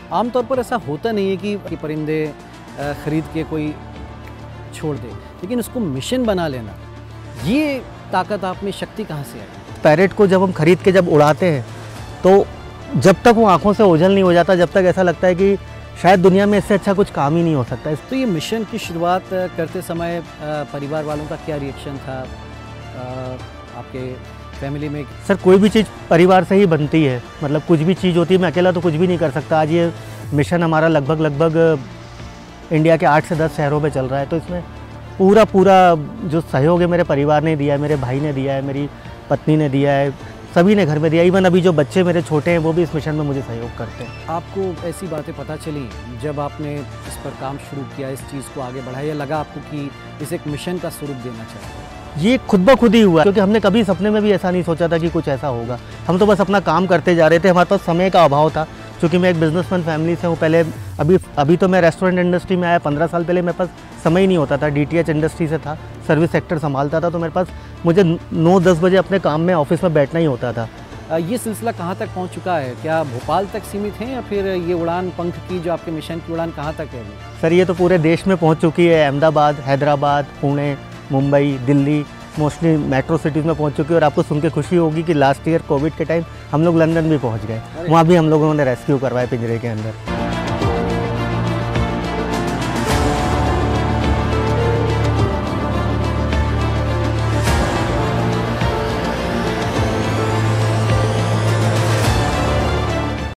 आमतौर पर ऐसा होता नहीं है कि परिंदे ख़रीद के कोई छोड़ दे, लेकिन उसको मिशन बना लेना, ये ताकत आप में, शक्ति कहाँ से आई? पैरेट को जब हम खरीद के जब उड़ाते हैं तो जब तक वो आँखों से ओझल नहीं हो जाता, जब तक ऐसा लगता है कि शायद दुनिया में इससे अच्छा कुछ काम ही नहीं हो सकता। तो ये मिशन की शुरुआत करते समय परिवार वालों का क्या रिएक्शन था? आपके फैमिली में? सर, कोई भी चीज़ परिवार से ही बनती है, मतलब कुछ भी चीज़ होती है, मैं अकेला तो कुछ भी नहीं कर सकता। आज ये मिशन हमारा लगभग इंडिया के 8 से 10 शहरों में चल रहा है, तो इसमें पूरा जो सहयोग है मेरे परिवार ने दिया है, मेरे भाई ने दिया है, मेरी पत्नी ने दिया है, सभी ने घर में दिया। इवन अभी जो बच्चे मेरे छोटे हैं वो भी इस मिशन में मुझे सहयोग करते हैं। आपको ऐसी बातें पता चली जब आपने इस पर काम शुरू किया, इस चीज़ को आगे बढ़ाया, या लगा आपको कि इसे एक मिशन का स्वरूप देना चाहिए? ये खुद ब खुद ही हुआ, क्योंकि हमने कभी सपने में भी ऐसा नहीं सोचा था कि कुछ ऐसा होगा। हम तो बस अपना काम करते जा रहे थे। हमारे पास समय का अभाव था, क्योंकि मैं एक बिजनेसमैन फैमिली से हूँ। पहले अभी तो मैं रेस्टोरेंट इंडस्ट्री में आया, 15 साल पहले मेरे पास समय ही नहीं होता था। DTH इंडस्ट्री से था, सर्विस सेक्टर संभालता था, तो मेरे पास मुझे 9-10 बजे अपने काम में ऑफिस में बैठना ही होता था। ये सिलसिला कहाँ तक पहुँच चुका है? क्या भोपाल तक सीमित है, या फिर ये उड़ान पंख की जो आपके मिशन की उड़ान कहाँ तक है? सर, ये तो पूरे देश में पहुँच चुकी है। Ahmedabad, Hyderabad, Pune, Mumbai, Delhi, mostly metro cities में पहुंच चुकी है। और आपको सुन के खुशी होगी कि लास्ट ईयर कोविड के टाइम हम लोग लंदन भी पहुंच गए। वहाँ भी हम लोगों ने रेस्क्यू करवाया पिंजरे के अंदर।